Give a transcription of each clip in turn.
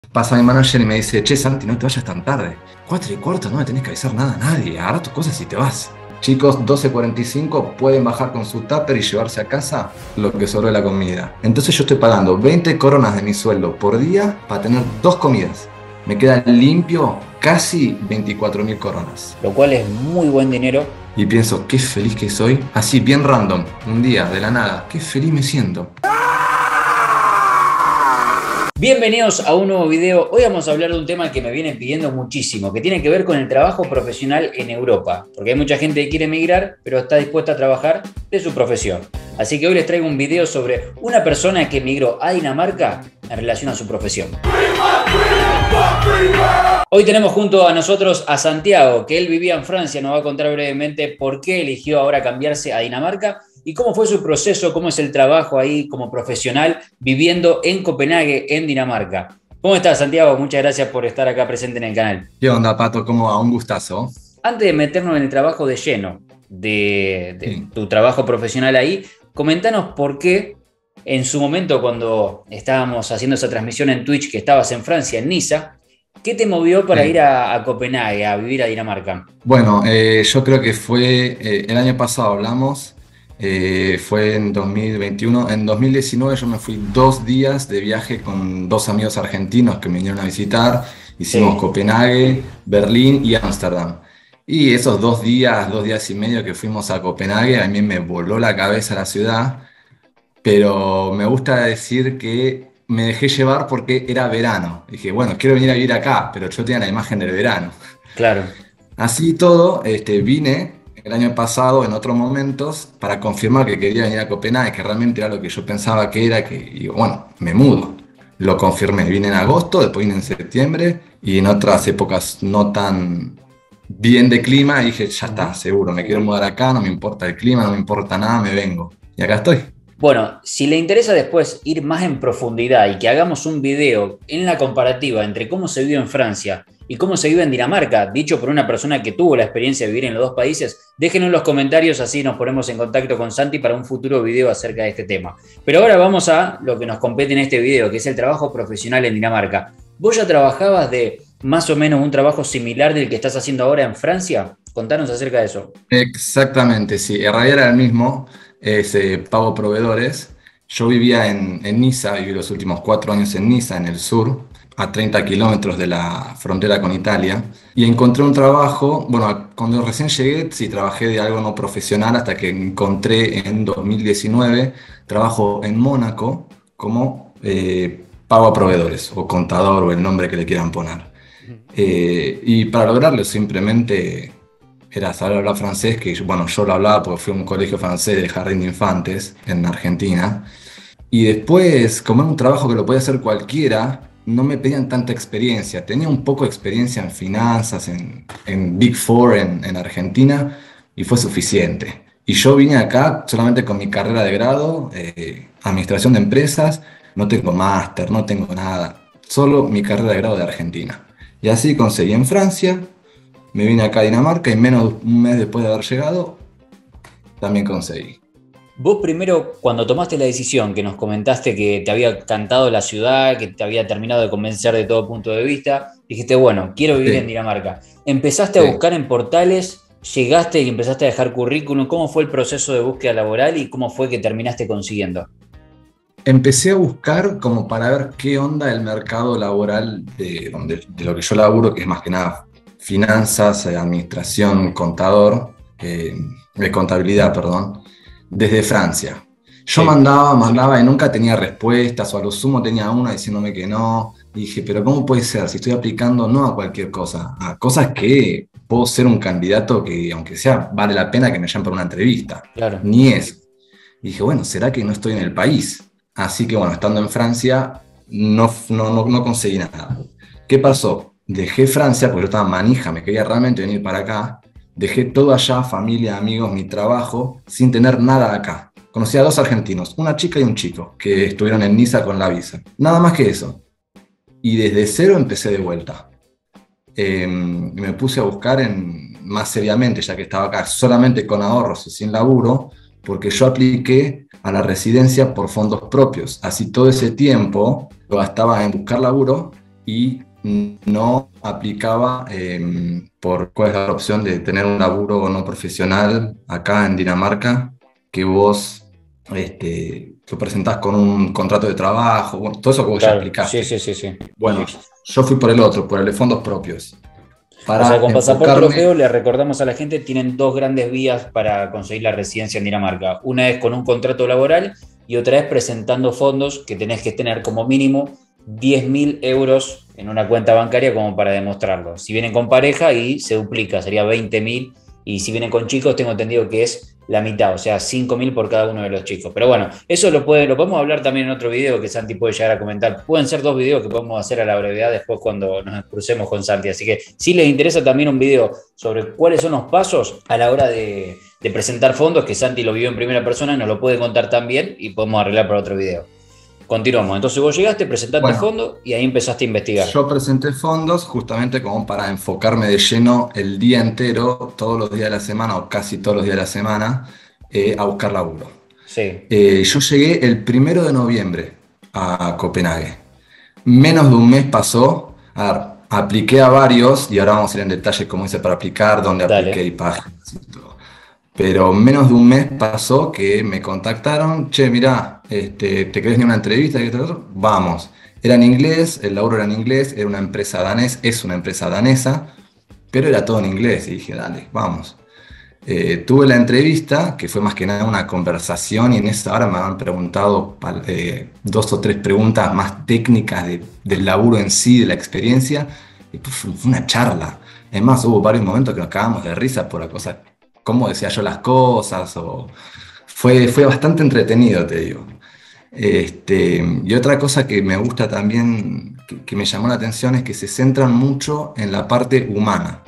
Pasa mi manager y me dice, che Santi, no te vayas tan tarde. 4:15, no le tenés que avisar nada a nadie, agarra tus cosas y te vas. Chicos, 12:45 pueden bajar con su tupper y llevarse a casa lo que sobró de la comida. Entonces yo estoy pagando 20 coronas de mi sueldo por día para tener 2 comidas. Me queda limpio casi 24.000 coronas. Lo cual es muy buen dinero. Y pienso, qué feliz que soy. Así, bien random, un día, de la nada, qué feliz me siento. Bienvenidos a un nuevo video. Hoy vamos a hablar de un tema que me vienen pidiendo muchísimo, que tiene que ver con el trabajo profesional en Europa. Porque hay mucha gente que quiere emigrar, pero está dispuesta a trabajar de su profesión. Así que hoy les traigo un video sobre una persona que emigró a Dinamarca en relación a su profesión. Hoy tenemos junto a nosotros a Santiago, que él vivía en Francia. Nos va a contar brevemente por qué eligió ahora cambiarse a Dinamarca y cómo fue su proceso, cómo es el trabajo ahí como profesional viviendo en Copenhague, en Dinamarca. ¿Cómo estás, Santiago? Muchas gracias por estar acá presente en el canal. ¿Qué onda, Pato? ¿Cómo va? Un gustazo. Antes de meternos en el trabajo de lleno, de tu trabajo profesional ahí, comentanos por qué en su momento cuando estábamos haciendo esa transmisión en Twitch, que estabas en Francia, en Niza, ¿qué te movió para ir a Copenhague, a vivir a Dinamarca? Bueno, yo creo que fue, el año pasado hablamos, fue en 2021. En 2019 yo me fui 2 días de viaje con 2 amigos argentinos que me vinieron a visitar. Hicimos Copenhague, Berlín y Ámsterdam. Y esos 2 días, 2 días y medio que fuimos a Copenhague, a mí me voló la cabeza la ciudad, pero me gusta decir que me dejé llevar porque era verano. Dije, bueno, quiero venir a vivir acá, pero yo tenía la imagen del verano. Claro. Así todo, vine el año pasado en otros momentos para confirmar que quería venir a Copenhague, que realmente era lo que yo pensaba que era, que digo, bueno, me mudo. Lo confirmé, vine en agosto, después vine en septiembre y en otras épocas no tan bien de clima y dije, ya está, seguro, me quiero mudar acá, no me importa el clima, no me importa nada, me vengo. Y acá estoy. Bueno, si le interesa después ir más en profundidad y que hagamos un video en la comparativa entre cómo se vive en Francia y cómo se vive en Dinamarca, dicho por una persona que tuvo la experiencia de vivir en los dos países, déjenos en los comentarios, así nos ponemos en contacto con Santi para un futuro video acerca de este tema. Pero ahora vamos a lo que nos compete en este video, que es el trabajo profesional en Dinamarca. ¿Vos ya trabajabas de más o menos un trabajo similar del que estás haciendo ahora en Francia? Contanos acerca de eso. Exactamente, sí, en realidad era el mismo. Pago proveedores. Yo vivía en Niza, viví los últimos 4 años en Niza, en el sur, a 30 kilómetros de la frontera con Italia, y encontré un trabajo. Bueno, cuando recién llegué, sí, trabajé de algo no profesional hasta que encontré en 2019 trabajo en Mónaco como pago a proveedores, o contador, o el nombre que le quieran poner. Y para lograrlo simplemente era saber hablar francés, que bueno, yo lo hablaba porque fui a un colegio francés del jardín de infantes en Argentina. Y después, como era un trabajo que lo podía hacer cualquiera, no me pedían tanta experiencia. Tenía un poco de experiencia en finanzas, en Big Four en Argentina, y fue suficiente. Y yo vine acá solamente con mi carrera de grado, administración de empresas, no tengo máster, no tengo nada, solo mi carrera de grado de Argentina. Y así conseguí en Francia. Me vine acá a Dinamarca y menos de un mes después de haber llegado, también conseguí. Vos primero, cuando tomaste la decisión, que nos comentaste que te había cantado la ciudad, que te había terminado de convencer de todo punto de vista, dijiste, bueno, quiero vivir en Dinamarca. ¿Empezaste a buscar en portales? ¿Llegaste y empezaste a dejar currículum? ¿Cómo fue el proceso de búsqueda laboral y cómo fue que terminaste consiguiendo? Empecé a buscar como para ver qué onda el mercado laboral de lo que yo laburo, que es más que nada finanzas, administración, de contabilidad, perdón, desde Francia. Yo mandaba y nunca tenía respuestas, o a lo sumo tenía una diciéndome que no. Y dije, pero ¿cómo puede ser? Si estoy aplicando no a cualquier cosa, a cosas que puedo ser un candidato que, aunque sea, vale la pena que me llamen para una entrevista. Claro. Ni eso. Y dije, bueno, ¿será que no estoy en el país? Así que bueno, estando en Francia, no conseguí nada. ¿Qué pasó? Dejé Francia porque yo estaba manija, me quería realmente venir para acá. Dejé todo allá, familia, amigos, mi trabajo, sin tener nada acá. Conocí a 2 argentinos, una chica y un chico, que estuvieron en Niza con la visa. Nada más que eso. Y desde cero empecé de vuelta. Me puse a buscar más seriamente, ya que estaba acá solamente con ahorros y sin laburo, porque yo apliqué a la residencia por fondos propios. Así todo ese tiempo lo gastaba en buscar laburo y no aplicaba por cuál es la opción de tener un laburo no profesional acá en Dinamarca, que vos lo presentás con un contrato de trabajo, bueno, todo eso que vos ya Claro, sí, explicaste. sí, sí, sí. Bueno, yo fui por el otro, por el de fondos propios, O sea, para con pasaporte enfocarme. europeo le recordamos a la gente, tienen dos grandes vías para conseguir la residencia en Dinamarca. Una es con un contrato laboral y otra es presentando fondos que tenés que tener como mínimo 10.000 euros en una cuenta bancaria como para demostrarlo. Si vienen con pareja y se duplica, sería 20.000. Y si vienen con chicos, tengo entendido que es la mitad, o sea, 5.000 por cada uno de los chicos. Pero bueno, eso lo podemos hablar también en otro video que Santi puede llegar a comentar. Pueden ser dos videos que podemos hacer a la brevedad después cuando nos crucemos con Santi. Así que si les interesa también un video sobre cuáles son los pasos a la hora de presentar fondos, que Santi lo vio en primera persona, nos lo puede contar también y podemos arreglar para otro video. Continuamos. Entonces vos llegaste, presentaste Bueno, fondo y ahí empezaste a investigar. yo presenté fondos justamente como para enfocarme de lleno el día entero, todos los días de la semana o casi todos los días de la semana, a buscar laburo. Sí, Yo llegué el 1 de noviembre a Copenhague. Menos de un mes pasó. A ver, apliqué a varios y ahora vamos a ir en detalle cómo hice para aplicar, dónde apliqué y dale, páginas y todo. Pero menos de un mes pasó que me contactaron, che, mirá, ¿te querés ni una entrevista? Y todo eso? Vamos. Era en inglés, el laburo era en inglés, era una empresa danesa, es una empresa danesa, pero era todo en inglés. Y dije, dale, vamos. Tuve la entrevista, que fue más que nada una conversación, y en esa hora me han preguntado dos o tres preguntas más técnicas del laburo en sí, de la experiencia, y pues, fue una charla. Además, hubo varios momentos que nos cagamos de risa por la cosa, cómo decía yo las cosas, fue bastante entretenido, te digo. Y otra cosa que me gusta también, que me llamó la atención, es que se centran mucho en la parte humana.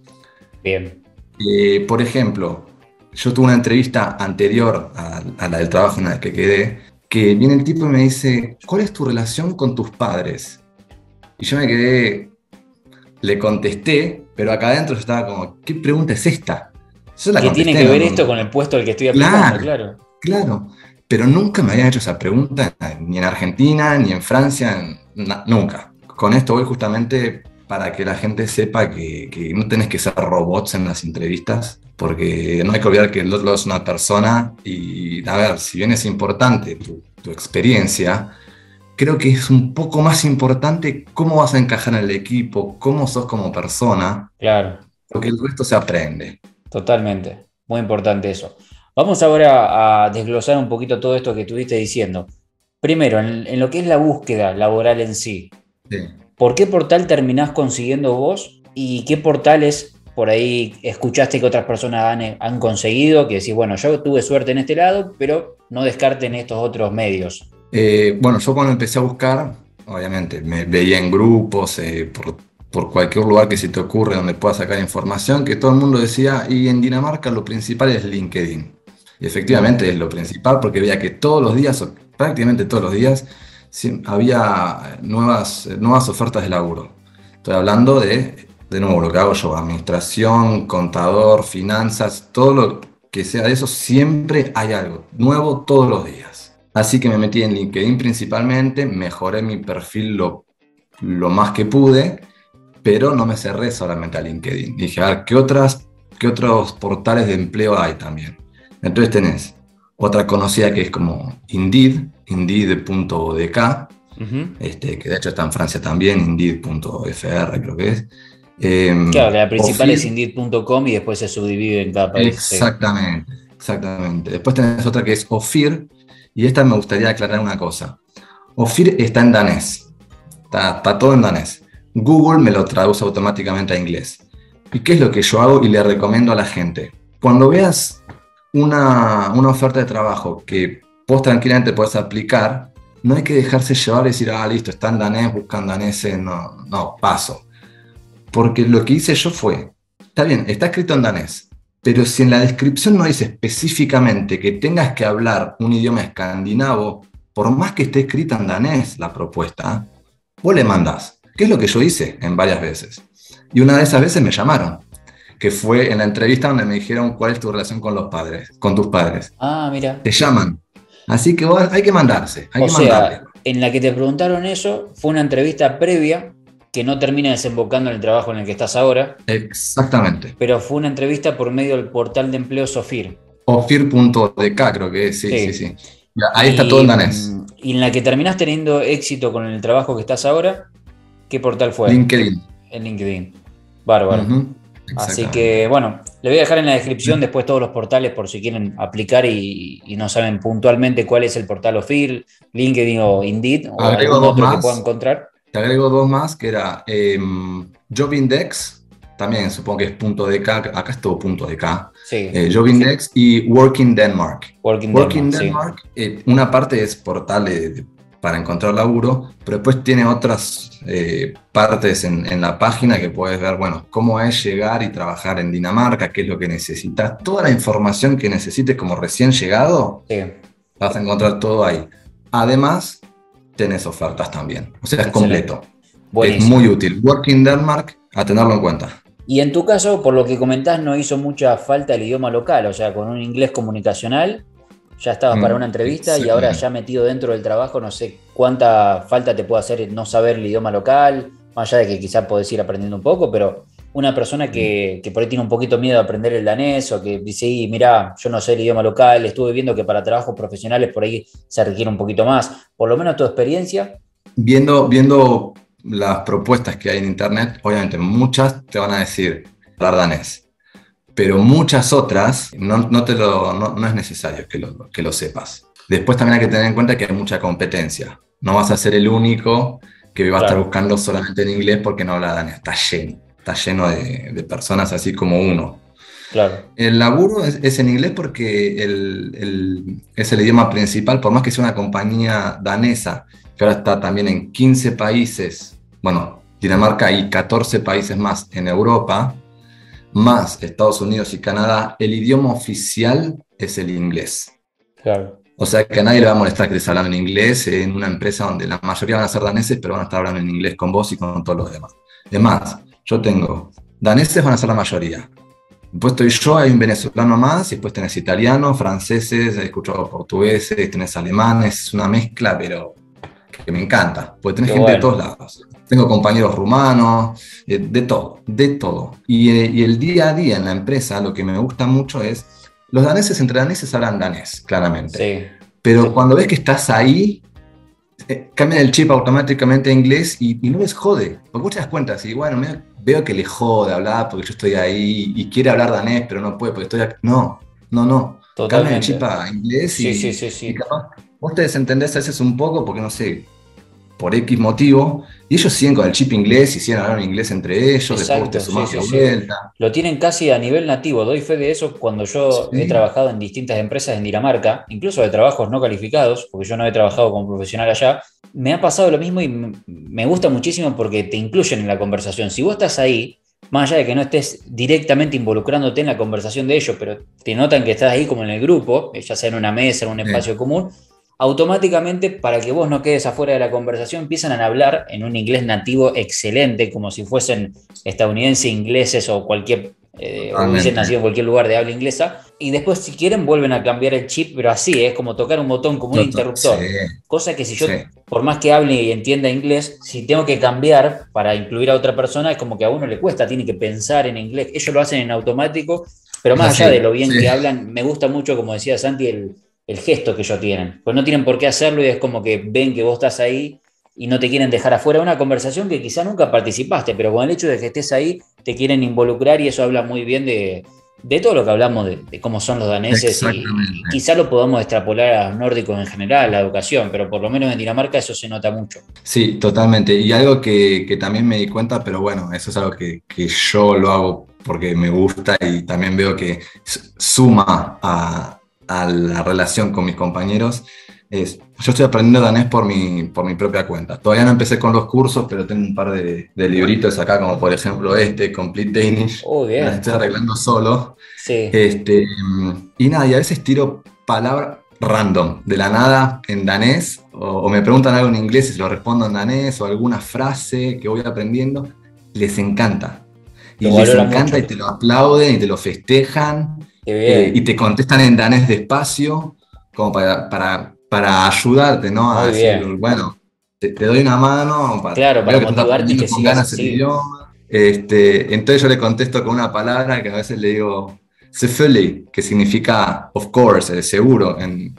bien. Por ejemplo, yo tuve una entrevista anterior a la del trabajo en la que quedé, que viene el tipo y me dice, ¿cuál es tu relación con tus padres? Y yo me quedé, le contesté, pero acá adentro yo estaba como, ¿qué pregunta es esta? Yo la ¿Qué tiene contesté, que no, ver no, esto no. con el puesto al que estoy aplicando? Claro, Claro. claro. Pero nunca me habían hecho esa pregunta, ni en Argentina, ni en Francia, nunca. Con esto voy justamente para que la gente sepa que no tenés que ser robots en las entrevistas, porque no hay que olvidar que el otro es una persona y, a ver, si bien es importante tu experiencia, creo que es un poco más importante cómo vas a encajar en el equipo, cómo sos como persona, Claro. porque el resto se aprende. Totalmente, muy importante eso. Vamos ahora a desglosar un poquito todo esto que estuviste diciendo. Primero, en lo que es la búsqueda laboral en sí, Sí. ¿por qué portal terminás consiguiendo vos y qué portales por ahí escuchaste que otras personas han conseguido? Que decís, bueno, yo tuve suerte en este lado, pero no descarten estos otros medios. Bueno, yo cuando empecé a buscar, obviamente, me veía en grupos, por cualquier lugar que se te ocurre donde puedas sacar información, que todo el mundo decía, y en Dinamarca lo principal es LinkedIn. Y efectivamente es lo principal porque veía que todos los días, o prácticamente todos los días, sí, había nuevas ofertas de laburo. Estoy hablando de nuevo, lo que hago yo, administración, contador, finanzas, todo lo que sea de eso, siempre hay algo nuevo todos los días. Así que me metí en LinkedIn principalmente, mejoré mi perfil lo más que pude, pero no me cerré solamente a LinkedIn. Dije, a ver, qué otros portales de empleo hay también? Entonces tenés otra conocida que es como Indeed, indeed.dk, Ujú. que de hecho está en Francia también, indeed.fr creo que es. Claro, la principal es Ofir, Indeed.com y después se subdivide en cada país. Sí. exactamente, exactamente. Después tenés otra que es Ofir, y esta me gustaría aclarar una cosa. Ofir está en danés, está todo en danés. Google me lo traduce automáticamente a inglés. ¿Y qué es lo que yo hago y le recomiendo a la gente? Cuando veas una oferta de trabajo que vos tranquilamente podés aplicar, no hay que dejarse llevar y decir, ah, listo, está en danés, buscan daneses, no, no, paso. Porque lo que hice yo fue, está bien, está escrito en danés, pero si en la descripción no dice específicamente que tengas que hablar un idioma escandinavo, por más que esté escrita en danés la propuesta, vos le mandás, que es lo que yo hice en varias veces. Y una de esas veces me llamaron, que fue en la entrevista donde me dijeron cuál es tu relación con los padres, con tus padres. Ah, mira. Te llaman. Así que vos, hay que mandarse, hay O que mandarle. sea, en la que te preguntaron eso, fue una entrevista previa que no termina desembocando en el trabajo en el que estás ahora, Exactamente. pero fue una entrevista por medio del portal de empleo Sofir. Ofir.dk creo que es, sí, sí, Sí. sí. Ahí está todo en danés. Y en la que terminás teniendo éxito con el trabajo que estás ahora, ¿qué portal fue? LinkedIn. En LinkedIn. Bárbaro. Ujú, Así exactamente. que, bueno, le voy a dejar en la descripción después todos los portales por si quieren aplicar y no saben puntualmente cuál es el portal OFIR, LinkedIn o Indeed o Agrego algún dos otro que puedan más. encontrar. Te agrego dos más, que era Jobindex, también supongo que es punto .dk, acá es todo punto .dk. Sí, Jobindex y Working Denmark. Working Working Denmark, sí. Denmark, una parte es portal para encontrar laburo, pero después tiene otras partes en la página que puedes ver, bueno, cómo es llegar y trabajar en Dinamarca, qué es lo que necesitas. Toda la información que necesites como recién llegado, Sí, vas a encontrar todo ahí. Además, tenés ofertas también. O sea, es excelente. completo. Es muy Buenísimo. útil. Working Denmark, a tenerlo en cuenta. Y en tu caso, por lo que comentás, no hizo mucha falta el idioma local, o sea, con un inglés comunicacional ya estabas para una entrevista y ahora ya Exactamente. metido dentro del trabajo, no sé cuánta falta te puede hacer no saber el idioma local, más allá de que quizás podés ir aprendiendo un poco, pero una persona que por ahí tiene un poquito miedo de aprender el danés o que dice, y mira, yo no sé el idioma local, estuve viendo que para trabajos profesionales por ahí se requiere un poquito más, por lo menos tu experiencia. Viendo las propuestas que hay en Internet, obviamente muchas te van a decir hablar danés, pero muchas otras no es necesario que lo sepas. Después también hay que tener en cuenta que hay mucha competencia. No vas a ser el único que va a estar Claro, buscando solamente en inglés porque no habla danés. Está lleno de personas así como uno. claro, El laburo es en inglés porque es el idioma principal, por más que sea una compañía danesa, que ahora está también en 15 países, bueno, Dinamarca y 14 países más en Europa, más Estados Unidos y Canadá, el idioma oficial es el inglés. claro. O sea que a nadie le va a molestar que estés hablando en inglés en una empresa donde la mayoría van a ser daneses, pero van a estar hablando en inglés con vos y con todos los demás. Es más, yo tengo, daneses van a ser la mayoría. Después estoy yo, hay un venezolano más, y después tenés italianos, franceses, he escuchado portugueses, tenés alemanes, es una mezcla, pero que me encanta, porque Qué tenés gente de bueno. todos lados. Tengo compañeros rumanos, de todo, de todo. Y el día a día en la empresa, lo que me gusta mucho es, los daneses entre daneses hablan danés, claramente. Sí, Pero cuando ves que estás ahí, cambian el chip automáticamente a inglés y no les jode. Porque vos te das cuenta, si bueno, veo que le jode hablar porque yo estoy ahí y quiere hablar danés, pero no puede porque estoy aquí. No, no, no. Cambian el chip totalmente. a inglés Sí, sí, sí, y sí. capaz vos te desentendés a veces un poco porque no sé, por X motivo, y ellos siguen con el chip inglés y siguen hablando inglés entre ellos, después vos te Exacto, sí, sumás sí, de sí. vuelta. Lo tienen casi a nivel nativo. Doy fe de eso cuando yo he Sí, trabajado en distintas empresas en Dinamarca, incluso de trabajos no calificados, porque yo no he trabajado como profesional allá. Me ha pasado lo mismo y me gusta muchísimo porque te incluyen en la conversación. Si vos estás ahí, más allá de que no estés directamente involucrándote en la conversación de ellos, pero te notan que estás ahí como en el grupo, ya sea en una mesa, en un sí, espacio común, automáticamente para que vos no quedes afuera de la conversación empiezan a hablar en un inglés nativo excelente, como si fuesen estadounidenses, ingleses o cualquier, hubiesen totalmente. nacido en cualquier lugar de habla inglesa, y después si quieren vuelven a cambiar el chip, pero así, es como tocar un botón como un Sí, interruptor. Cosa que si yo, sí, por más que hable y entienda inglés, si tengo que cambiar para incluir a otra persona, es como que a uno le cuesta, tiene que pensar en inglés. Ellos lo hacen en automático, pero es más allá de así. lo bien Sí. que hablan, me gusta mucho, como decía Santi, el gesto que ellos tienen. Pues no tienen por qué hacerlo y es como que ven que vos estás ahí y no te quieren dejar afuera de una conversación que quizá nunca participaste, pero con el hecho de que estés ahí te quieren involucrar y eso habla muy bien de todo lo que hablamos de cómo son los daneses y Exactamente. quizá lo podamos extrapolar a los nórdicos en general, la educación, pero por lo menos en Dinamarca eso se nota mucho. Sí, totalmente. Y algo que también me di cuenta, pero bueno, eso es algo que yo lo hago porque me gusta y también veo que suma a la relación con mis compañeros, yo estoy aprendiendo danés por mi propia cuenta. Todavía no empecé con los cursos, pero tengo un par de libritos acá, como por ejemplo este, Complete Danish, Oh, me los bien. estoy arreglando solo. Sí, Este, y nada, y a veces tiro palabras random, de la nada, en danés, o me preguntan algo en inglés y se lo respondo en danés, o alguna frase que voy aprendiendo, les encanta. lo Y les valora encanta y mucho. te lo aplauden y te lo festejan, Qué y bien, te contestan en danés despacio, como para ayudarte, ¿no? A muy decir, bien. bueno. te doy una mano, Claro, para veo que tú estás motivarte y aprendiendo que con sigas ganas el así. idioma. Entonces yo le contesto con una palabra que a veces le digo, selvfølgelig, que significa of course, seguro,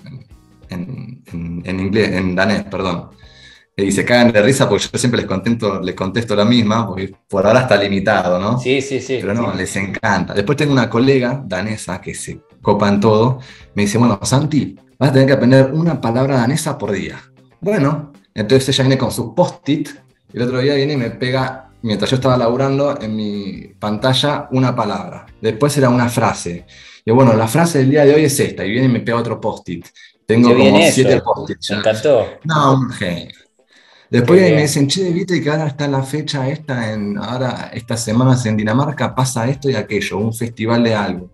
en inglés, en danés, perdón. Y se cagan de risa porque yo siempre les contesto la misma, porque por ahora está limitado, ¿no? Sí, sí, Pero sí. no, les encanta. Después tengo una colega danesa que se copa en todo. Me dice, bueno, Santi, vas a tener que aprender una palabra danesa por día. Bueno, entonces ella viene con sus post-it. El otro día viene y me pega, mientras yo estaba laburando en mi pantalla, una palabra. Después era una frase. Y bueno, la frase del día de hoy es esta. Y viene y me pega otro post-it. Qué Tengo bien como 7 eso. post-it Me ya. encantó. No, un genio. Qué Después me bien. dicen, che, viste que ahora está la fecha esta, ahora estas semanas en Dinamarca pasa esto y aquello, un festival de algo.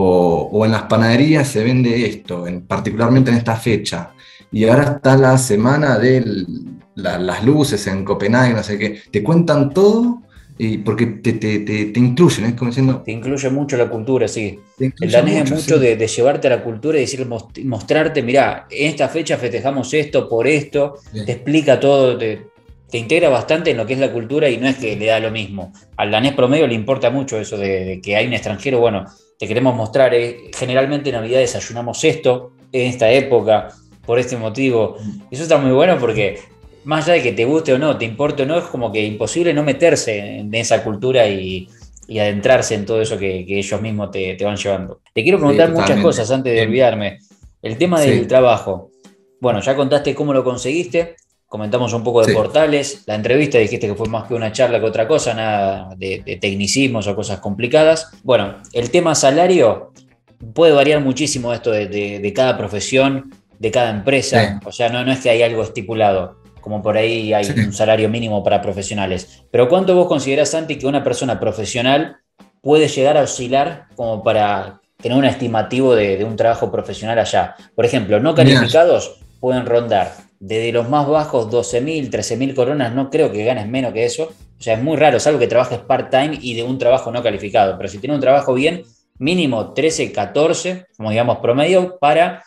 O en las panaderías se vende esto, particularmente en esta fecha. Y ahora está la semana de las luces en Copenhague, no sé qué. Te cuentan todo porque te incluyen, es como diciendo, Te incluye mucho la cultura, sí. te El incluyen danés es mucho, mucho sí. de llevarte a la cultura y decir, mostrarte, mirá, en esta fecha festejamos esto por esto, te Sí, explica todo, te integra bastante en lo que es la cultura y no es que le da lo mismo. Al danés promedio le importa mucho eso de que hay un extranjero, bueno, te queremos mostrar, generalmente en Navidad desayunamos esto, en esta época, por este motivo. Eso está muy bueno porque más allá de que te guste o no, te importe o no, es como que imposible no meterse en esa cultura y adentrarse en todo eso que ellos mismos te van llevando. Te quiero sí, preguntar muchas totalmente. cosas antes de Eh, olvidarme. El tema del sí, trabajo. Bueno, ya contaste cómo lo conseguiste, comentamos un poco de sí. portales, la entrevista dijiste que fue más que una charla que otra cosa, nada de tecnicismos o cosas complicadas. Bueno, el tema salario puede variar muchísimo esto de cada profesión, de cada Sí, empresa, o sea, no es que hay algo estipulado, como por ahí sí. hay un salario mínimo para profesionales. Pero ¿cuánto vos considerás, Santi, que una persona profesional puede llegar a oscilar como para tener un estimativo de un trabajo profesional allá? Por ejemplo, no Mira, calificados pueden rondar desde los más bajos 12.000, 13.000 coronas, no creo que ganes menos que eso. O sea, es muy raro, salvo que trabajes part-time y de un trabajo no calificado. Pero si tienes un trabajo bien, mínimo 13, 14, como digamos promedio, para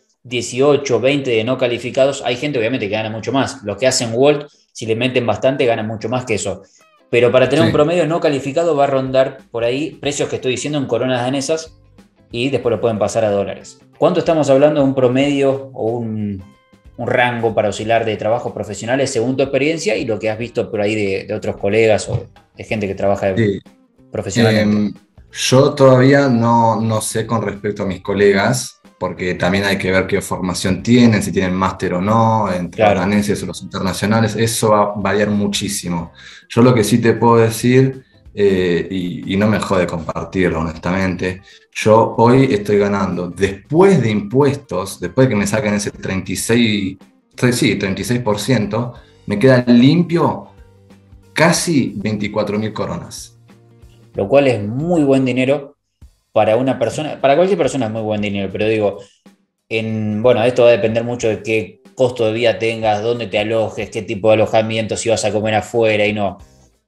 18, 20 de no calificados. Hay gente obviamente que gana mucho más. Los que hacen Walt, si le meten bastante, ganan mucho más que eso. Pero para tener un sí. promedio no calificado va a rondar por ahí precios que estoy diciendo en coronas danesas y después lo pueden pasar a dólares. ¿Cuánto estamos hablando de un promedio o un rango para oscilar de trabajos profesionales según tu experiencia y lo que has visto por ahí de otros colegas o de gente que trabaja Sí. profesionalmente? Em, yo todavía no sé con respecto a mis colegas, porque también hay que ver qué formación tienen, si tienen máster o no, entre los Claro. daneses o los internacionales, eso va a variar muchísimo. Yo lo que sí te puedo decir, y no me jode compartirlo honestamente, yo hoy estoy ganando, después de impuestos, después de que me saquen ese 36, sí, 36%, me queda limpio casi 24.000 coronas. Lo cual es muy buen dinero para una persona, para cualquier persona es muy buen dinero, pero digo, bueno, esto va a depender mucho de qué costo de vida tengas, dónde te alojes, qué tipo de alojamiento, si vas a comer afuera y no.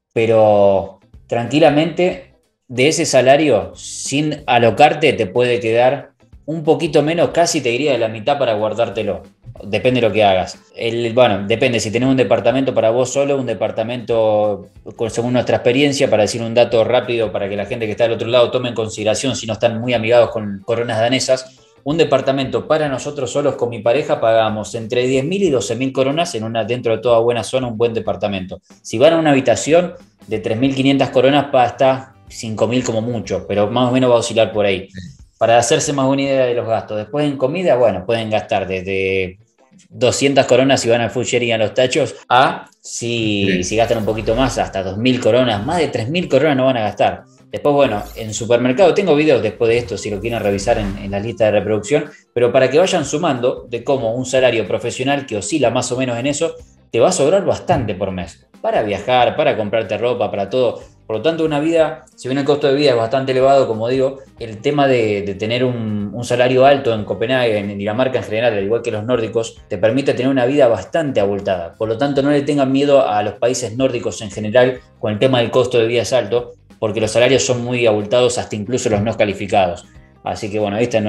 Pero tranquilamente, de ese salario, sin alocarte, te puede quedar un poquito menos, casi te diría de la mitad para guardártelo. Depende de lo que hagas. Bueno, depende si tenés un departamento para vos solo, un departamento según nuestra experiencia, para decir un dato rápido para que la gente que está del otro lado tome en consideración si no están muy amigados con coronas danesas. Un departamento para nosotros solos con mi pareja pagamos entre 10.000 y 12.000 coronas dentro de toda buena zona, un buen departamento. Si van a una habitación de 3.500 coronas hasta 5.000 como mucho, pero más o menos va a oscilar por ahí. Para hacerse más una idea de los gastos. Después en comida, bueno, pueden gastar desde 200 coronas si van al Fuller y a los tachos, a si Sí. gastan un poquito más, hasta 2.000 coronas, más de 3.000 coronas no van a gastar. Después, bueno, en supermercado, tengo videos después de esto, si lo quieren revisar en la lista de reproducción, pero para que vayan sumando de cómo un salario profesional que oscila más o menos en eso, te va a sobrar bastante por mes. Para viajar, para comprarte ropa, para todo. Por lo tanto, una vida, si bien el costo de vida es bastante elevado, como digo, el tema de tener un salario alto en Copenhague, en Dinamarca en general, al igual que los nórdicos, te permite tener una vida bastante abultada. Por lo tanto, no le tengan miedo a los países nórdicos en general con el tema del costo de vida es alto, porque los salarios son muy abultados hasta incluso los no calificados. Así que bueno, esta no es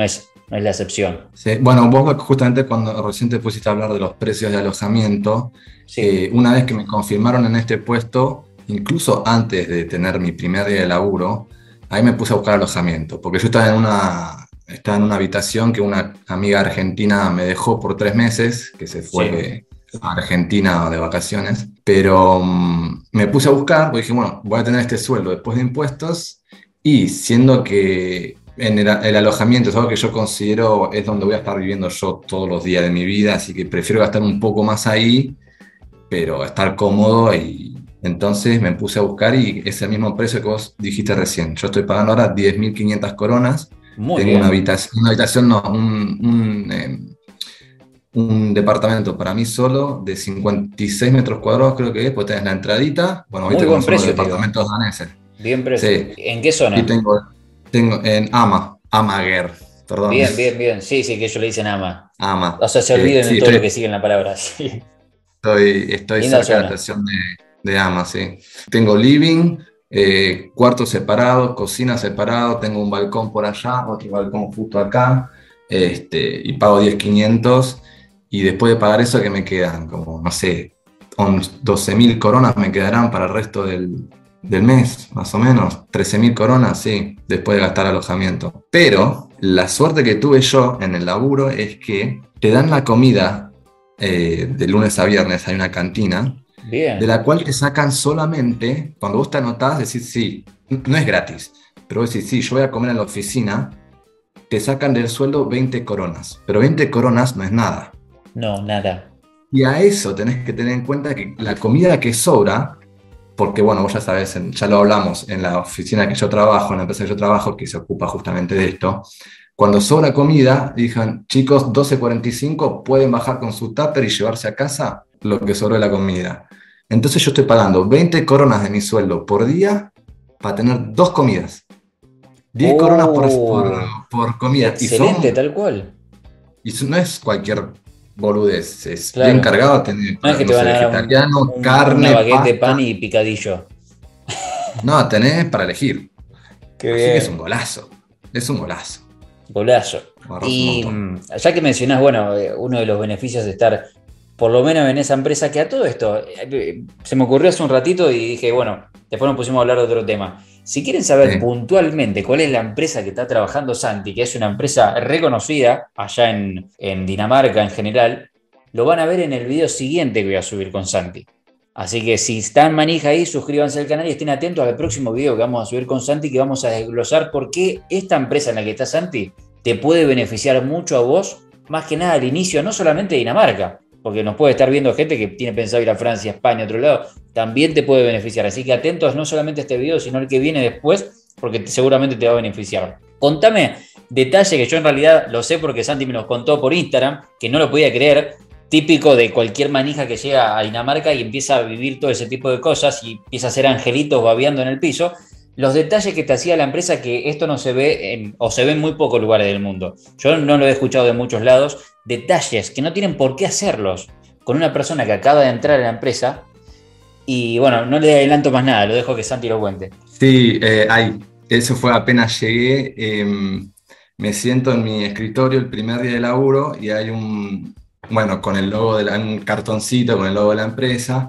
no es la excepción. Sí, bueno, vos justamente cuando recién te pusiste a hablar de los precios de alojamiento, Sí, una vez que me confirmaron en este puesto, incluso antes de tener mi primer día de laburo, ahí me puse a buscar alojamiento, porque yo estaba en una habitación que una amiga argentina me dejó por 3 meses, que se sí. fue a Argentina de vacaciones, pero me puse a buscar, porque dije, bueno, voy a tener este sueldo después de impuestos, y siendo que en el alojamiento es algo que yo considero es donde voy a estar viviendo yo todos los días de mi vida, así que prefiero gastar un poco más ahí, pero estar cómodo y entonces me puse a buscar y es el mismo precio que vos dijiste recién. Yo estoy pagando ahora 10.500 coronas, Muy tengo bien. una habitación no, un departamento para mí solo de 56 metros cuadrados creo que es, pues tenés la entradita, bueno, Muy viste cómo buen son los precio, te digo. departamentos daneses. Bien precio. Sí, ¿En qué y zona? tengo en Amager, perdón, Bien, bien, bien. Sí, sí, que ellos le dicen ama. O Ama. sea, se olviden de Sí, todo lo que sigue en la palabra. Sí. estoy Linda cerca de la zona. estación de Ama, sí. Tengo living, cuarto separado, cocina separado, tengo un balcón por allá, otro balcón justo acá, y pago 10.500 y después de pagar eso que me quedan como, no sé, 12.000 coronas me quedarán para el resto del mes, más o menos, 13.000 coronas, sí, después de gastar alojamiento. Pero la suerte que tuve yo en el laburo es que te dan la comida de lunes a viernes, hay una cantina, de Bien. la cual te sacan solamente, cuando vos te anotás, decís sí, no es gratis, pero vos decís sí, yo voy a comer en la oficina, te sacan del sueldo 20 coronas, pero 20 coronas no es nada. No, nada. Y a eso tenés que tener en cuenta que la comida que sobra, porque bueno, vos ya sabés, ya lo hablamos en la oficina que yo trabajo, en la empresa que yo trabajo, que se ocupa justamente de esto, cuando sobra comida, dijan, chicos, 12:45 pueden bajar con su tupper y llevarse a casa lo que sobró de la comida. Entonces yo estoy pagando 20 coronas de mi sueldo por día para tener 2 comidas. 10 coronas Oh, por comida. excelente, tal cual. No es cualquier boludez, es bien Claro. cargado, tener, No es que no te van sé, a dar vegetariano, una carne, baguette de pasta. pan y picadillo. No, tenés para elegir. Qué Así que es un bien. golazo. Es un golazo. Golazo. Agarras un Y montón. ya que mencionás, bueno, uno de los beneficios de estar por lo menos en esa empresa, que a todo esto se me ocurrió hace un ratito y dije, bueno, después nos pusimos a hablar de otro tema. Si quieren saber Sí. puntualmente cuál es la empresa que está trabajando Santi, que es una empresa reconocida allá en Dinamarca en general, lo van a ver en el video siguiente que voy a subir con Santi. Así que si están manija ahí, suscríbanse al canal y estén atentos al próximo video que vamos a subir con Santi, que vamos a desglosar por qué esta empresa en la que está Santi te puede beneficiar mucho a vos, más que nada al inicio, no solamente de Dinamarca, porque nos puede estar viendo gente que tiene pensado ir a Francia, España, otro lado, también te puede beneficiar. Así que atentos no solamente a este video, sino al que viene después, porque seguramente te va a beneficiar. Contame detalle que yo en realidad lo sé porque Santi me los contó por Instagram, que no lo podía creer, típico de cualquier manija que llega a Dinamarca y empieza a vivir todo ese tipo de cosas y empieza a hacer angelitos babeando en el piso. Los detalles que te hacía la empresa, que esto no se ve o se ve en muy pocos lugares del mundo. Yo no lo he escuchado de muchos lados. Detalles que no tienen por qué hacerlos con una persona que acaba de entrar a la empresa. Y bueno, no le adelanto más nada, lo dejo que Santi lo cuente. Sí, eso fue apenas llegué. Me siento en mi escritorio el primer día de laburo y hay bueno, con el logo un cartoncito con el logo de la empresa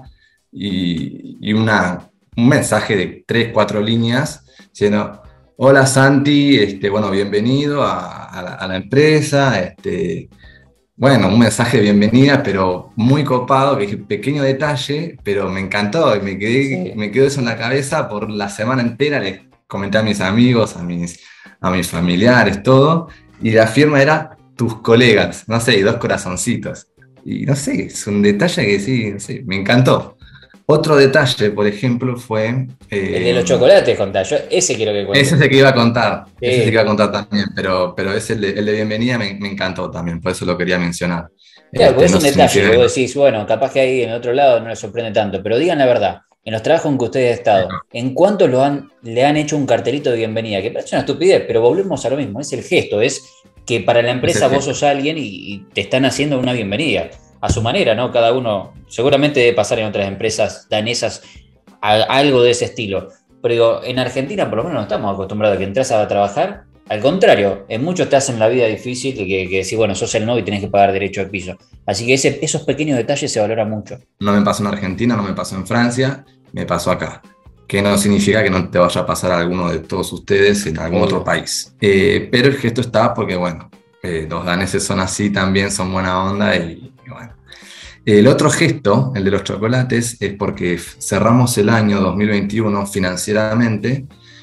y un mensaje de 3, 4 líneas diciendo, hola Santi, bueno, bienvenido a la empresa, bueno, un mensaje de bienvenida, pero muy copado, que dije, pequeño detalle, pero me encantó y Sí. me quedó eso en la cabeza por la semana entera. Les comenté a mis amigos, a mis familiares, todo. Y la firma era tus colegas, no sé, y 2 corazoncitos. Y no sé, es un detalle que sí, no sé, me encantó. Otro detalle, por ejemplo, fue El de los chocolates, contá. Yo ese quiero que ese cuente. es el que iba a contar, ese es el que iba a Sí. contar también, pero ese el de bienvenida me encantó también, por eso lo quería mencionar. Claro, porque es No un sé si me detalle que quieren. vos decís, bueno, capaz que ahí en otro lado no les sorprende tanto, pero digan la verdad, en los trabajos en que ustedes han estado, ¿en cuántos le han hecho un cartelito de bienvenida? Que parece una estupidez, pero volvemos a lo mismo, es el gesto, es que para la Es el empresa vos gesto. sos alguien y te están haciendo una bienvenida, a su manera, ¿no? Cada uno, seguramente debe pasar en otras empresas danesas algo de ese estilo, pero digo, en Argentina por lo menos no estamos acostumbrados a que entras a trabajar. Al contrario, en muchos te hacen la vida difícil que decís, bueno, sos el novio y tenés que pagar derecho de piso. Así que esos pequeños detalles se valoran mucho. No me pasó en Argentina, no me pasó en Francia, me pasó acá. Que no significa que no te vaya a pasar a alguno de todos ustedes en algún otro Obvio. país. Pero el gesto está porque, bueno, los daneses son así también, son buena onda y bueno. El otro gesto, el de los chocolates, es porque cerramos el año 2021 financieramente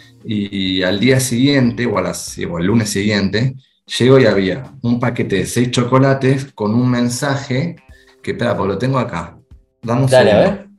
y al día siguiente o al lunes siguiente llego y había un paquete de 6 chocolates con un mensaje que, espera, pues lo tengo acá. Dame un Dale, a segundo. ver.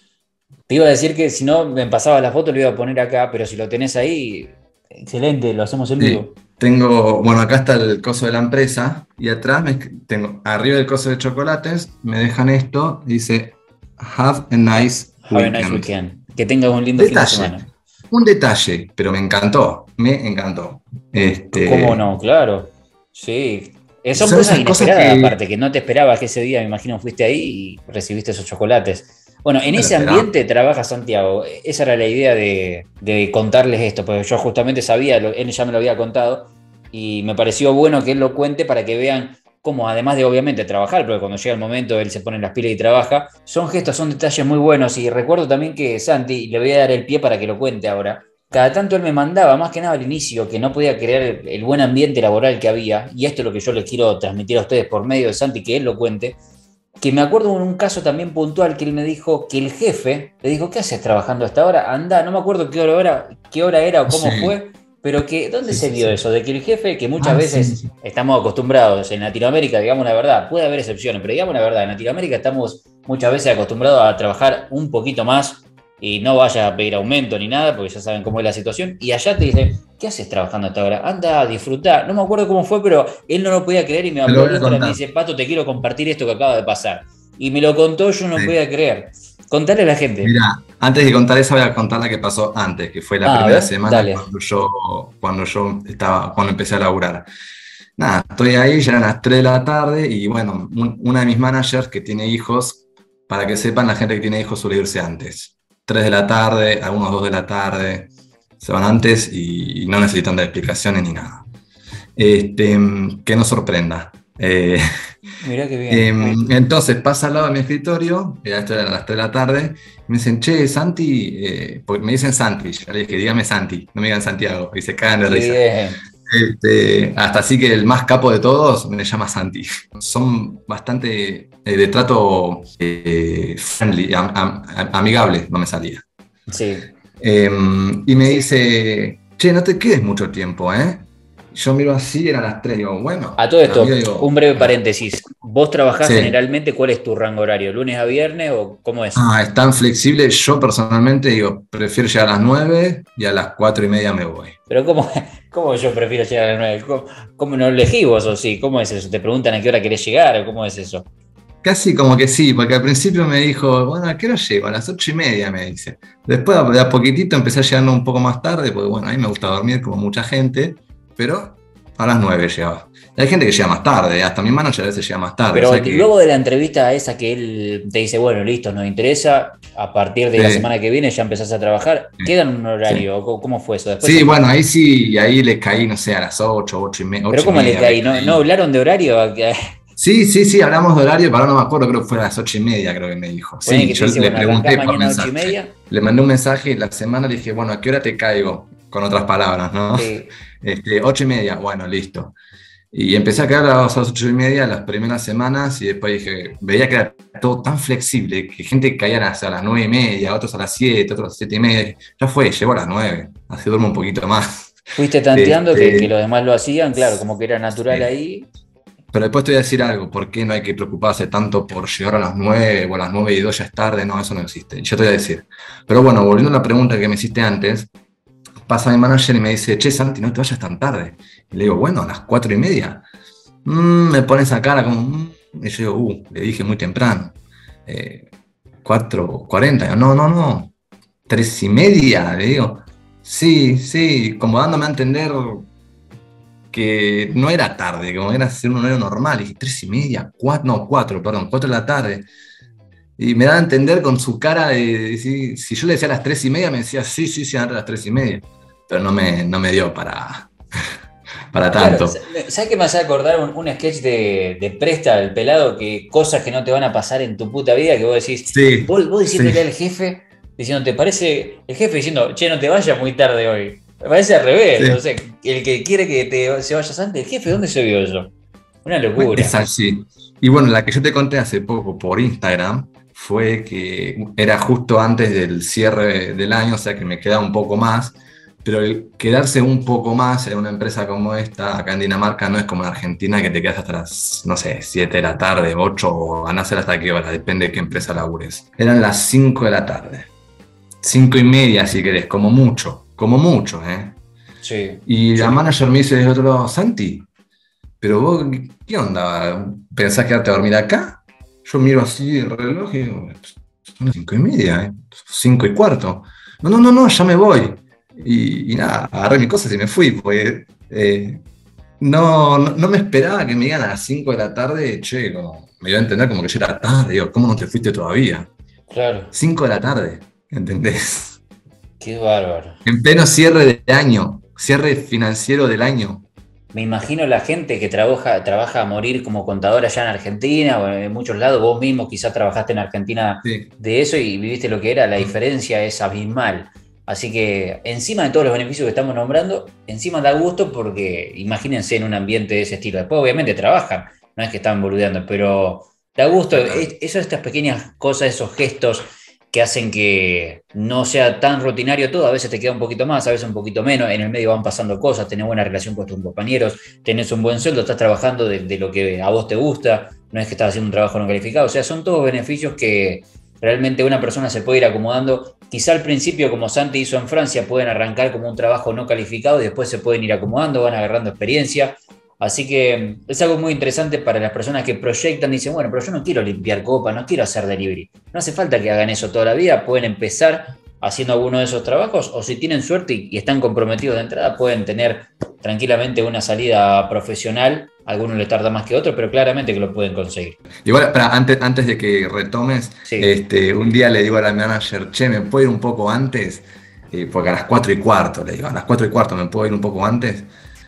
Te iba a decir que si no me pasaba la foto, lo iba a poner acá, pero si lo tenés ahí, excelente, lo hacemos en Sí, vivo. tengo, bueno, acá está el coso de la empresa y atrás tengo, arriba del coso de chocolates, me dejan esto, dice, Have a nice Have a nice weekend. weekend. Que tengas un lindo fin de Detalle, semana. un detalle, pero me encantó, me encantó. ¿Cómo no? Claro. Sí. Son Son cosas esas cosas inesperadas, que aparte, que no te esperabas que ese día, me imagino, fuiste ahí y recibiste esos chocolates. Bueno, no en me lo ese esperaba. ambiente trabaja Santiago. Esa era la idea de contarles esto, porque yo justamente sabía, él ya me lo había contado, y me pareció bueno que él lo cuente para que vean cómo, además de obviamente trabajar, porque cuando llega el momento él se pone las pilas y trabaja, son gestos, son detalles muy buenos. Y recuerdo también que Santi, le voy a dar el pie para que lo cuente ahora, cada tanto él me mandaba, más que nada al inicio, que no podía creer el buen ambiente laboral que había, y esto es lo que yo les quiero transmitir a ustedes por medio de Santi, que él lo cuente, que me acuerdo en un caso también puntual que él me dijo que el jefe le dijo, ¿qué haces trabajando hasta ahora? Anda, no me acuerdo qué hora era o cómo Sí, fue, pero que, ¿dónde sí, se sí, vio sí. eso? De que el jefe, que muchas Ah, sí, sí, veces sí. estamos acostumbrados en Latinoamérica, digamos la verdad, puede haber excepciones, pero digamos la verdad, en Latinoamérica estamos muchas veces acostumbrados a trabajar un poquito más y no vaya a pedir aumento ni nada, porque ya saben cómo es la situación, y allá te dicen, ¿qué haces trabajando hasta ahora? Anda a disfrutar. No me acuerdo cómo fue, pero él no lo podía creer y me Te lo habló al voy a Instagram y me contar. dice, Pato, te quiero compartir esto que acaba de pasar. Y me lo contó, yo no Sí. podía creer. Contale a la gente. Mira, antes de contar eso, voy a contar la que pasó antes, que fue la Ah, a primera ver, semana dale. cuando empecé a laburar. Nada, estoy ahí, ya eran las 3 de la tarde y bueno, una de mis managers que tiene hijos, para que sepan, la gente que tiene hijos suele irse antes. 3 de la tarde, algunos 2 de la tarde, se van antes y no necesitan de explicaciones ni nada. Que no sorprenda. Mirá qué bien. Entonces pasa al lado de mi escritorio, esto era a las 3 de la tarde, y me dicen, che, Santi, porque me dicen Santi, yo le dije, dígame Santi, no me digan Santiago, y se cagan de Qué risa. bien. Hasta así que el más capo de todos me llama Santi. Son bastante de trato friendly, amigable, no me salía. Sí. Y me dice, che, no te quedes mucho tiempo, ¿eh? Yo miro así, eran las 3, digo, bueno, A todo la miro, esto, digo, un breve paréntesis. ¿Vos trabajás sí. generalmente? ¿Cuál es tu rango horario? ¿Lunes a viernes o cómo es? Ah, es tan flexible. Yo personalmente digo, prefiero llegar a las 9 y a las 4:30 me voy. Pero ¿cómo, cómo yo prefiero llegar a las 9? ¿Cómo no elegís vos o sí? ¿Cómo es eso? ¿Te preguntan a qué hora querés llegar o cómo es eso? Casi como que sí, porque al principio me dijo, bueno, ¿a qué hora llego? A las 8:30 me dice. Después de a poquitito empecé llegando un poco más tarde, porque bueno, a mí me gusta dormir como mucha gente, pero a las 9 llegaba. Y hay gente que llega más tarde, hasta mi manager a veces llega más tarde, o Pero sea que luego de la entrevista esa que él te dice, bueno, listo, nos interesa, a partir de la sí, semana que viene ya empezás a trabajar, ¿queda en un sí. horario? ¿Cómo fue eso? Después Sí, bueno, ahí sí, y ahí le caí, no sé, a las 8, 8:30, pero ocho y ¿cómo le media le caí? ¿No caí. hablaron de horario? Sí, sí, sí, hablamos de horario, pero ahora no me acuerdo, creo que fue a las 8:30, creo que me dijo. Ponele Sí, que te yo dice, le bueno, arrancás pregunté por mañana a 8 y mensaje. media. Le mandé un mensaje la semana, le dije, bueno, ¿a qué hora te caigo? Con otras palabras, ¿no? Sí. 8:30, bueno, listo. Y empecé a quedar a las 8:30 las primeras semanas y después dije, veía que era todo tan flexible, que gente caía a las 9:30, otros a las 7, otros a las 7:30. Ya fue, llegó a las 9, así duermo un poquito más. Fuiste tanteando que Este, los demás lo hacían, claro, como que era natural sí. ahí. Pero después te voy a decir algo, ¿por qué no hay que preocuparse tanto por llegar a las 9 o a las 9:02 ya es tarde? No, eso no existe. Yo te voy a decir. Pero bueno, volviendo a la pregunta que me hiciste antes, pasa mi manager y me dice, che, Santi, no te vayas tan tarde. Y le digo, bueno, a las 4:30. Me pone esa cara como, y yo digo, le dije muy temprano. 4:40. No, no, no. 3:30, le digo. Sí, sí, como dándome a entender que no era tarde, como era hacer un horario normal. Y dije, 3:30, 4, no, 4, perdón, 4 de la tarde. Y me da a entender con su cara de, si yo le decía a las 3:30, me decía, sí, sí, sí, antes a las 3:30. Pero no me dio para. para Claro, tanto. ¿sabes qué me hace acordar un sketch de Presta, el pelado, que cosas que no te van a pasar en tu puta vida, que vos decís, Sí, vos sí, diciéndole al jefe, diciendo, ¿te parece? El jefe diciendo, che, no te vayas muy tarde hoy. Me parece al revés, o sí. sea, el que quiere que se vayas antes, el jefe, ¿dónde se vio eso? Una Bueno, locura. es así. Y bueno, la que yo te conté hace poco por Instagram fue que era justo antes del cierre del año, o sea que me quedaba un poco más, pero el quedarse un poco más en una empresa como esta, acá en Dinamarca, no es como en Argentina que te quedas hasta las, no sé, 7 de la tarde, 8 o a no ser hasta qué hora, depende de qué empresa labures. Eran las 5 de la tarde, 5 y media si querés, como mucho, ¿eh? Sí. Y Yo, la manager me dice del otro lado, Santi, pero vos, ¿qué onda? ¿Pensás quedarte a dormir acá? Yo miro así el reloj y digo, son las 5 y media, ¿eh? 5 y cuarto. No, no, no, no, ya me voy. Y nada, agarré mis cosas y me fui, porque no me esperaba que me digan a las 5 de la tarde, che, como, me iba a entender como que ya era tarde, digo, ¿cómo no te fuiste todavía? claro, 5 de la tarde, ¿entendés? qué bárbaro. En pleno cierre de año, cierre financiero del año. Me imagino la gente que trabaja a morir como contador allá en Argentina o en muchos lados. Vos mismo quizás trabajaste en Argentina Sí. de eso y viviste lo que era. La Mm. diferencia es abismal. Así que encima de todos los beneficios que estamos nombrando, encima da gusto porque imagínense en un ambiente de ese estilo. Después obviamente trabajan, no es que están boludeando, pero da gusto. Claro. Estas pequeñas cosas, esos gestos que hacen que no sea tan rutinario todo, a veces te queda un poquito más, a veces un poquito menos, en el medio van pasando cosas, tenés buena relación con tus compañeros, tenés un buen sueldo, estás trabajando de lo que a vos te gusta, no es que estás haciendo un trabajo no calificado, o sea, son todos beneficios que realmente una persona se puede ir acomodando. Quizá al principio, como Santi hizo en Francia, pueden arrancar como un trabajo no calificado y después se pueden ir acomodando, van agarrando experiencia. Así que es algo muy interesante para las personas que proyectan y dicen, bueno, pero yo no quiero limpiar copa, no quiero hacer delivery. No hace falta que hagan eso toda la vida, pueden empezar haciendo alguno de esos trabajos o si tienen suerte y están comprometidos de entrada, pueden tener tranquilamente una salida profesional. A algunos les tarda más que a otros, pero claramente que lo pueden conseguir. Igual, antes de que retomes, Sí, un día le digo a la manager, che, ¿me puedo ir un poco antes? Porque a las 4 y cuarto, le digo, a las 4 y cuarto me puedo ir un poco antes.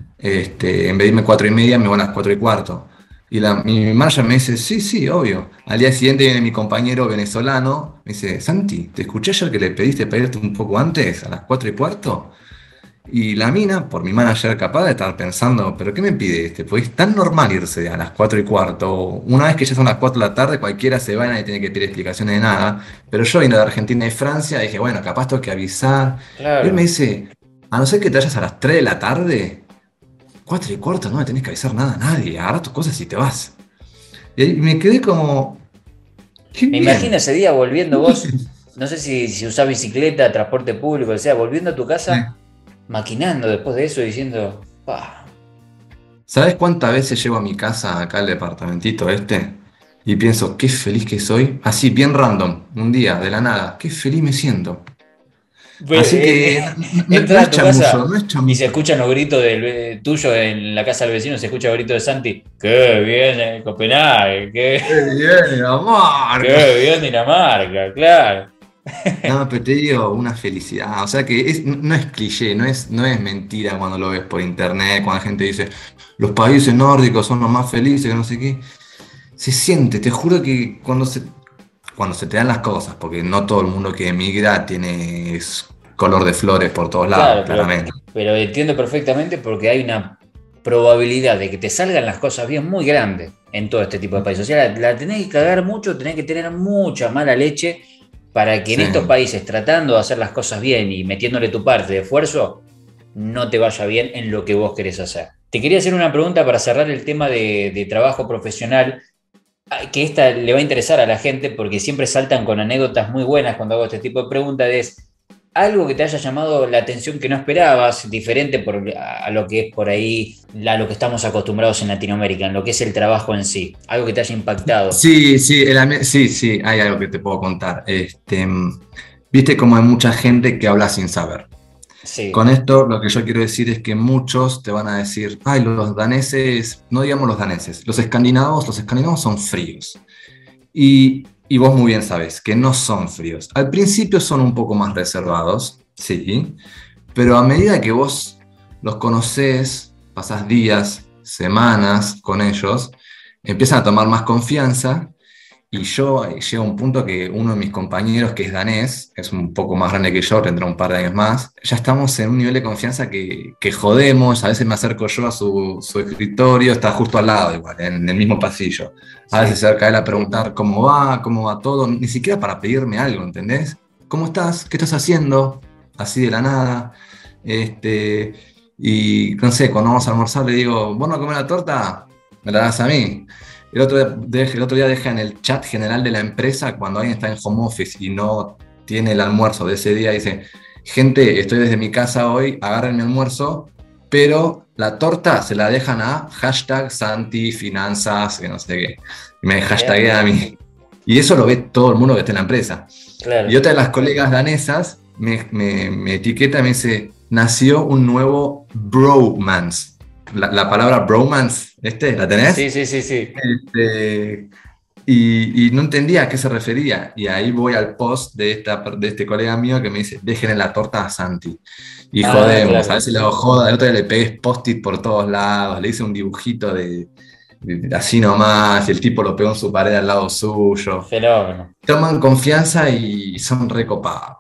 En vez de irme 4 y media, me voy a las 4 y cuarto. Y mi manager me dice, sí, sí, obvio. Al día siguiente viene mi compañero venezolano, me dice, Santi, ¿te escuché ayer que le pediste para irte un poco antes, a las 4 y cuarto? Y la mina, por mi manager, capaz de estar pensando, ¿pero qué me pide este? Pues es tan normal irse a las 4 y cuarto. Una vez que ya son las 4 de la tarde, cualquiera se va y nadie tiene que pedir explicaciones de nada. Pero yo vine de Argentina y Francia, dije, bueno, capaz tengo que avisar. Y él me claro. dice, a no ser que te vayas a las 3 de la tarde, 4 y cuarto no le tenés que avisar nada a nadie. Agarra tus cosas y te vas. Y ahí me quedé como, qué Me imagino bien. ese día volviendo vos, no sé si usás bicicleta, transporte público, o sea, volviendo a tu Sí. casa, maquinando después de eso, diciendo, pa, ¿Sabes cuántas veces llego a mi casa, acá al departamentito este? Y pienso, qué feliz que soy. Así, bien random, un día, de la nada. Qué feliz me siento. Así que no entras es a tu chamullo, casa no es y se chamullo. escuchan los gritos tuyo en la casa del vecino, se escucha el grito de Santi, qué bien Copenhague, ¡Qué bien, amor! qué bien Dinamarca, claro. No, pero te digo, una felicidad. O sea que no es cliché, no es mentira cuando lo ves por internet, cuando la gente dice, los países nórdicos son los más felices, que no sé qué. Se siente, te juro que cuando se te dan las cosas, porque no todo el mundo que emigra tiene color de flores por todos lados, Claro, claramente. pero entiendo perfectamente porque hay una probabilidad de que te salgan las cosas bien muy grande en todo este tipo de países. O sea, la tenés que cagar mucho, tenés que tener mucha mala leche para que en Sí. estos países, tratando de hacer las cosas bien y metiéndole tu parte de esfuerzo, no te vaya bien en lo que vos querés hacer. Te quería hacer una pregunta para cerrar el tema de trabajo profesional, que esta le va a interesar a la gente porque siempre saltan con anécdotas muy buenas cuando hago este tipo de preguntas. Es algo que te haya llamado la atención que no esperabas, diferente a lo que es por ahí, a lo que estamos acostumbrados en Latinoamérica, en lo que es el trabajo en sí, algo que te haya impactado. Sí, sí, sí, sí, hay algo que te puedo contar. Viste como hay mucha gente que habla sin saber. Con Sí, esto lo que yo quiero decir es que muchos te van a decir, ay, los daneses, no digamos los daneses, los escandinavos son fríos. Y vos muy bien sabés que no son fríos. Al principio son un poco más reservados, sí, pero a medida que vos los conocés, pasás días, semanas con ellos, empiezan a tomar más confianza. Y yo llego a un punto que uno de mis compañeros, que es danés, es un poco más grande que yo, tendrá un par de años más, ya estamos en un nivel de confianza que jodemos, a veces me acerco yo a su escritorio, está justo al lado igual, en el mismo pasillo. A veces se acerca él a preguntar cómo va todo, ni siquiera para pedirme algo, ¿entendés? ¿Cómo estás? ¿Qué estás haciendo? Así de la nada. Y no sé, cuando vamos a almorzar le digo, ¿vos no comés la torta? Me la das a mí. El otro día deja en el chat general de la empresa, cuando alguien está en home office y no tiene el almuerzo de ese día, dice, gente, estoy desde mi casa hoy, agarren mi almuerzo, pero la torta se la dejan a #Santi Finanzas, que no sé qué. Y me hashtaguea a mí. Y eso lo ve todo el mundo que está en la empresa. Claro. Y otra de las colegas danesas me etiqueta y me dice, nació un nuevo bromance. La palabra bromance, ¿la tenés? Sí. Y no entendía a qué se refería. Y ahí voy al post de este colega mío que me dice, déjenle la torta a Santi. Y jodemos, claro. A veces le hago joda, el otro día le pegué post-it por todos lados, le hice un dibujito de así nomás, y el tipo lo pegó en su pared al lado suyo. Fenómeno. Toman confianza y son recopados,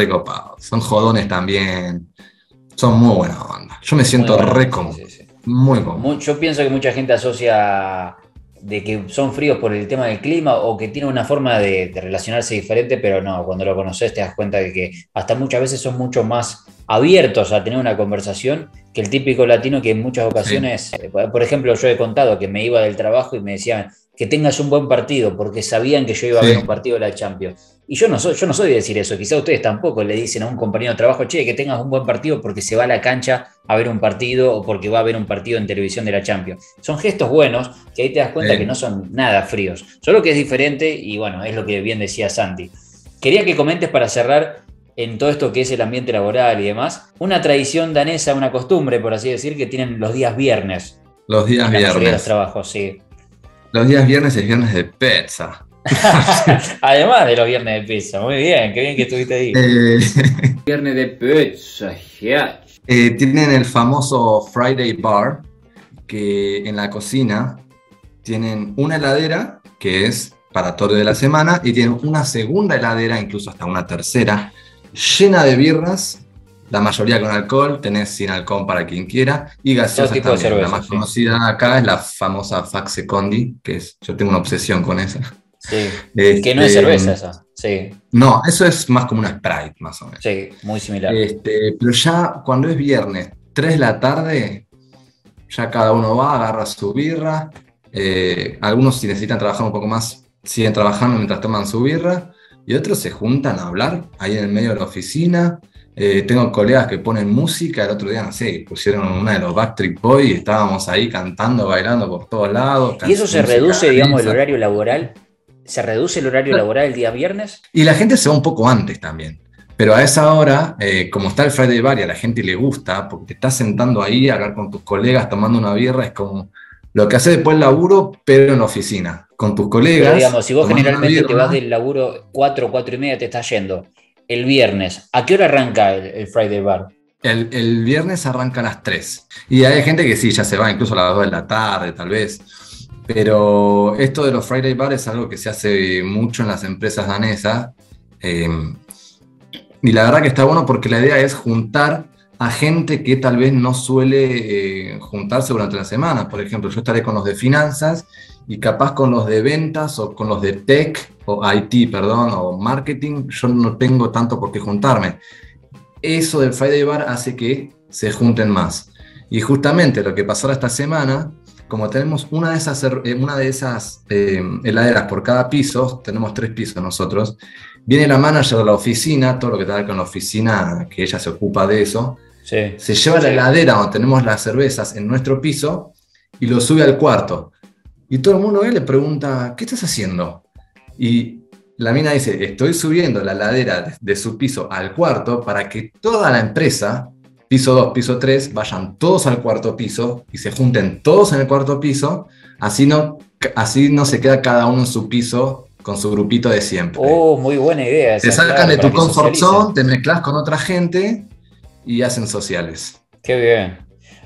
son jodones también, son muy buena onda. Yo me siento re cómodo. Sí. Muy cómodo. Yo pienso que mucha gente asocia de que son fríos por el tema del clima o que tienen una forma de relacionarse diferente, pero no, cuando lo conoces te das cuenta de que hasta muchas veces son mucho más abiertos a tener una conversación que el típico latino, que en muchas ocasiones, por ejemplo, yo he contado que me iba del trabajo y me decían que tengas un buen partido porque sabían que yo iba a ver un partido de la Champions. Y yo no soy de decir eso, quizá ustedes tampoco le dicen a un compañero de trabajo, che, que tengas un buen partido porque se va a la cancha a ver un partido o porque va a ver un partido en televisión de la Champions. Son gestos buenos que ahí te das cuenta que no son nada fríos, solo que es diferente y bueno, es lo que bien decía Santi. Quería que comentes para cerrar en todo esto que es el ambiente laboral y demás, una tradición danesa, una costumbre, por así decir, que tienen los días viernes. Los días viernes. La mayoría de los trabajos, sí. Los días viernes es viernes de pizza. Además de los viernes de pizza, muy bien, qué bien que estuviste ahí. Viernes de pizza, yeah. Tienen el famoso Friday Bar, que en la cocina tienen una heladera, que es para todo de la semana, y tienen una segunda heladera, incluso hasta una tercera, llena de birras, la mayoría con alcohol, tenés sin alcohol para quien quiera, y gaseosas también. Cerveza, la más conocida acá es la famosa Faxe Kondi, yo tengo una obsesión con esa. Sí, que no es cerveza esa, sí. No, eso es más como una Sprite, más o menos. Sí, muy similar. Pero ya cuando es viernes, 3 de la tarde, ya cada uno va, agarra su birra, algunos si necesitan trabajar un poco más, siguen trabajando mientras toman su birra, y otros se juntan a hablar ahí en el medio de la oficina. Tengo colegas que ponen música, el otro día, no sé, pusieron una de los Backstreet Boys y estábamos ahí cantando, bailando por todos lados. ¿Y eso se reduce, digamos, el horario laboral? ¿Se reduce el horario laboral el día viernes? Y la gente se va un poco antes también. Pero a esa hora, como está el Friday Bar y a la gente le gusta, porque te estás sentando ahí a hablar con tus colegas tomando una birra, es como lo que haces después del laburo, pero en la oficina, con tus colegas. Pero digamos, si vos generalmente te vas del laburo 4 y media, te estás yendo el viernes, ¿a qué hora arranca el Friday Bar? El viernes arranca a las 3. Y hay gente que sí, ya se va incluso a las 2 de la tarde, tal vez. Pero esto de los Friday Bar es algo que se hace mucho en las empresas danesas. Y la verdad que está bueno porque la idea es juntar a gente que tal vez no suele juntarse durante la semana. Por ejemplo, yo estaré con los de finanzas y capaz con los de ventas o con los de tech, o IT, perdón, o marketing, yo no tengo tanto por qué juntarme. Eso del Friday Bar hace que se junten más. Y justamente lo que pasó esta semana, como tenemos una de esas heladeras por cada piso, tenemos 3 pisos nosotros, viene la manager de la oficina, todo lo que tiene que ver con la oficina, que ella se ocupa de eso, sí. Se lleva la heladera donde tenemos las cervezas en nuestro piso y lo sube al cuarto. Y todo el mundo le pregunta, ¿qué estás haciendo? Y la mina dice, estoy subiendo la heladera de su piso al cuarto para que toda la empresa, piso 2, piso 3, vayan todos al cuarto piso y se junten todos en el cuarto piso, así no se queda cada uno en su piso con su grupito de siempre. Oh, muy buena idea. Te sacan de tu comfort zone, te mezclas con otra gente y hacen sociales. Qué bien.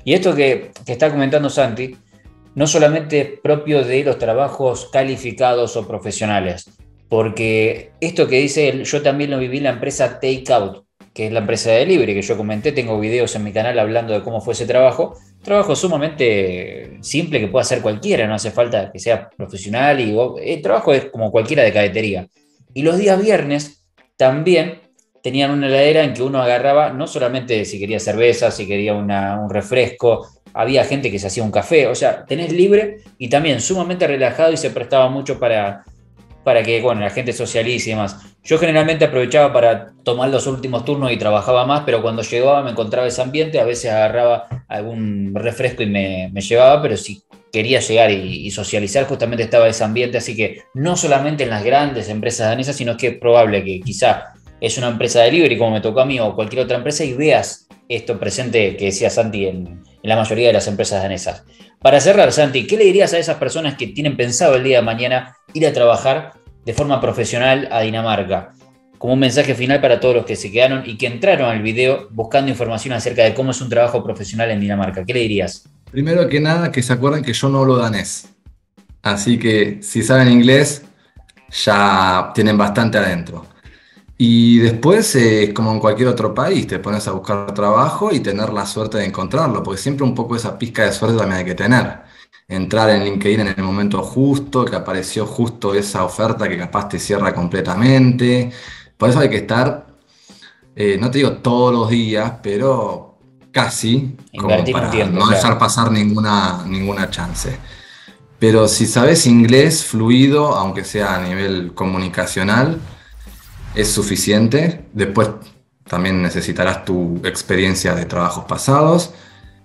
Y esto que está comentando Santi, no solamente es propio de los trabajos calificados o profesionales, porque esto que dice él, yo también lo viví en la empresa Takeout, que es la empresa de delivery que yo comenté, tengo videos en mi canal hablando de cómo fue ese trabajo sumamente simple que puede hacer cualquiera, no hace falta que sea profesional, y el trabajo es como cualquiera de cadetería. Y los días viernes también tenían una heladera en que uno agarraba, no solamente si quería cerveza, si quería un refresco, había gente que se hacía un café, o sea, tenés libre y también sumamente relajado y se prestaba mucho para que, bueno, la gente socialice y demás. Yo generalmente aprovechaba para tomar los últimos turnos y trabajaba más, pero cuando llegaba me encontraba ese ambiente, a veces agarraba algún refresco y me llevaba, pero si quería llegar y socializar, justamente estaba ese ambiente, así que no solamente en las grandes empresas danesas, sino que es probable que quizá es una empresa de delivery como me tocó a mí o cualquier otra empresa y veas esto presente que decía Santi en la mayoría de las empresas danesas. Para cerrar, Santi, ¿qué le dirías a esas personas que tienen pensado el día de mañana ir a trabajar de forma profesional a Dinamarca? Como un mensaje final para todos los que se quedaron y que entraron al video buscando información acerca de cómo es un trabajo profesional en Dinamarca. ¿Qué le dirías? Primero que nada, que se acuerden que yo no hablo danés. Así que si saben inglés, ya tienen bastante adentro. Y después, como en cualquier otro país, te pones a buscar trabajo y tener la suerte de encontrarlo, porque siempre un poco esa pizca de suerte también hay que tener. Entrar en LinkedIn en el momento justo, que apareció justo esa oferta que capaz te cierra completamente. Por eso hay que estar, no te digo todos los días, pero casi, como Invertir un para tiempo, no dejar claro. pasar ninguna chance. Pero si sabes inglés fluido, aunque sea a nivel comunicacional, es suficiente. Después también necesitarás tu experiencia de trabajos pasados.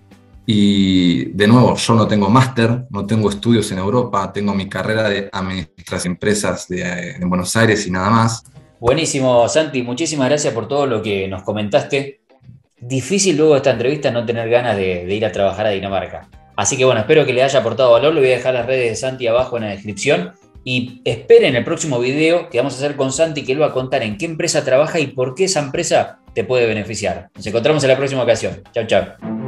Y de nuevo, yo no tengo máster, no tengo estudios en Europa, tengo mi carrera de administración de empresas de Buenos Aires y nada más. Buenísimo, Santi, muchísimas gracias por todo lo que nos comentaste. Difícil luego de esta entrevista no tener ganas de ir a trabajar a Dinamarca. Así que bueno, espero que le haya aportado valor. Le voy a dejar las redes de Santi abajo en la descripción. Y esperen el próximo video que vamos a hacer con Santi, que él va a contar en qué empresa trabaja y por qué esa empresa te puede beneficiar. Nos encontramos en la próxima ocasión. Chau, chau.